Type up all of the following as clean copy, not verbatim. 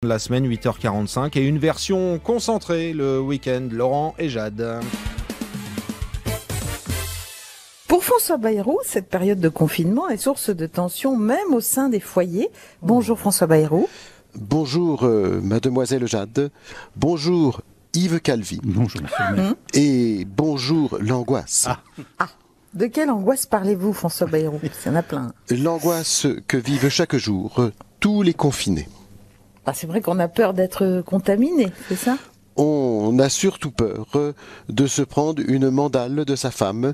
La semaine 8h45 et une version concentrée le week-end. Laurent et Jade. Pour François Bayrou, cette période de confinement est source de tension même au sein des foyers. Bonjour François Bayrou. Bonjour mademoiselle Jade. Bonjour Yves Calvi. Bonjour monsieur. Et bonjour l'angoisse. De quelle angoisse parlez-vous François Bayrou? Il y en a plein. L'angoisse que vivent chaque jour tous les confinés. C'est vrai qu'on a peur d'être contaminé, c'est ça? On a surtout peur de se prendre une mandale de sa femme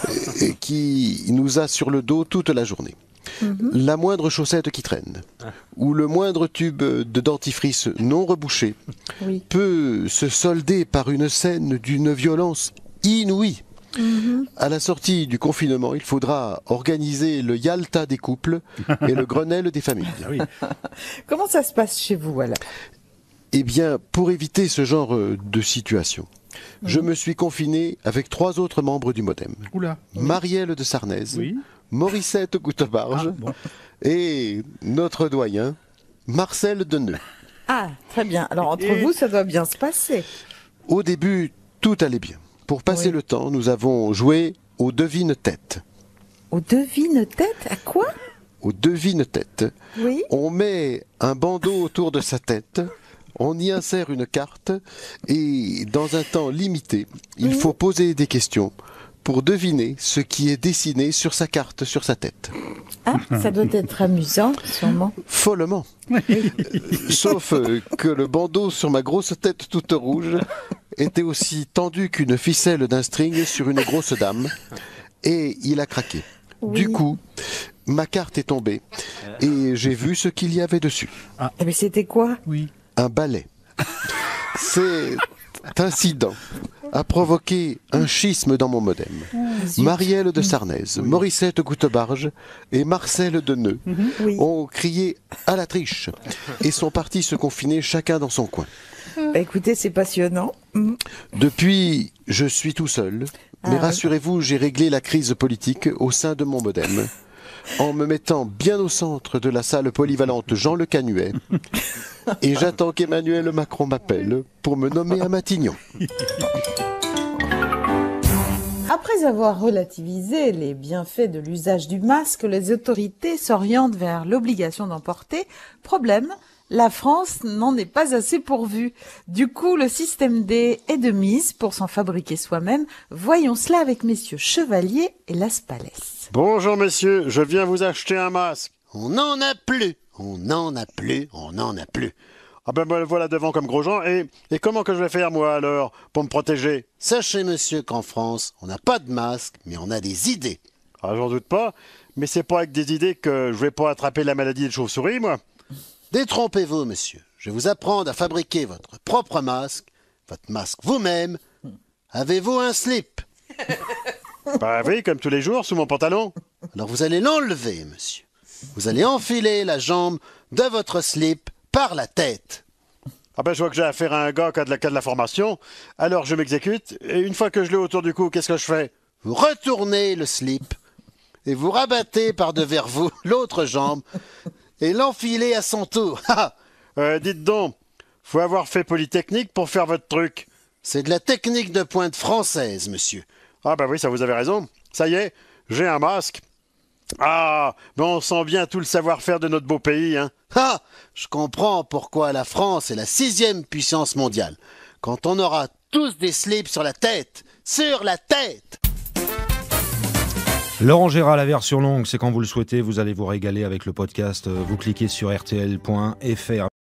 qui nous a sur le dos toute la journée. La moindre chaussette qui traîne ou le moindre tube de dentifrice non rebouché peut se solder par une scène d'une violence inouïe. À la sortie du confinement, il faudra organiser le Yalta des couples et le Grenelle des familles. Comment ça se passe chez vous alors? Eh bien, pour éviter ce genre de situation, je me suis confiné avec 3 autres membres du Modem. Marielle de Sarnez, Morissette Goutebarge et notre doyen, Marcel Deneux. Ah, très bien. Alors entre vous, ça doit bien se passer. Au début, tout allait bien. Pour passer le temps, nous avons joué aux devine-tête. Aux devine-tête? À quoi? Aux devine-tête. Oui. On met un bandeau autour de sa tête, on y insère une carte et dans un temps limité, il faut poser des questions pour deviner ce qui est dessiné sur sa carte, sur sa tête. Ah, ça doit être amusant, sûrement. Follement. Sauf que le bandeau sur ma grosse tête toute rouge était aussi tendu qu'une ficelle d'un string sur une grosse dame et il a craqué. Du coup, ma carte est tombée et j'ai vu ce qu'il y avait dessus. Mais c'était quoi? Un balai. Cet incident a provoqué un schisme dans mon Modem. Marielle de Sarnez, Morissette Goutebarge et Marcel Deneux ont crié à la triche et sont partis se confiner chacun dans son coin. Écoutez, c'est passionnant. Depuis, je suis tout seul, mais rassurez-vous, j'ai réglé la crise politique au sein de mon Modem en me mettant bien au centre de la salle polyvalente Jean Le Canuet et j'attends qu'Emmanuel Macron m'appelle pour me nommer à Matignon. Après avoir relativisé les bienfaits de l'usage du masque, les autorités s'orientent vers l'obligation d'en porter. Problème, la France n'en est pas assez pourvue. Du coup, le système D est de mise pour s'en fabriquer soi-même. Voyons cela avec messieurs Chevalier et Laspalès. Bonjour messieurs, je viens vous acheter un masque. On n'en a plus, on n'en a plus, on n'en a plus. Ah ben me voilà devant comme Grosjean, et comment que je vais faire moi alors, pour me protéger? Sachez monsieur qu'en France, on n'a pas de masque, mais on a des idées. Ah j'en doute pas, mais c'est pas avec des idées que je vais pas attraper la maladie de chauve-souris moi. Détrompez-vous monsieur, je vais vous apprendre à fabriquer votre propre masque vous-même. Avez-vous un slip? Bah oui, comme tous les jours, sous mon pantalon. Alors vous allez l'enlever monsieur. Vous allez enfiler la jambe de votre slip par la tête. Ah ben je vois que j'ai affaire à un gars qui a de la formation, alors je m'exécute, et une fois que je l'ai autour du cou, qu'est-ce que je fais? Vous retournez le slip et vous rabattez par devers vous l'autre jambe et l'enfilez à son tour. Dites donc, faut avoir fait Polytechnique pour faire votre truc. C'est de la technique de pointe française, monsieur. Ah bah oui, ça vous avez raison. Ça y est, j'ai un masque. Ah, mais on sent bien tout le savoir-faire de notre beau pays, hein. Je comprends pourquoi la France est la 6e puissance mondiale. Quand on aura tous des slips sur la tête. Sur la tête! Laurent Gérard, la version longue, c'est quand vous le souhaitez, vous allez vous régaler avec le podcast. Vous cliquez sur rtl.fr.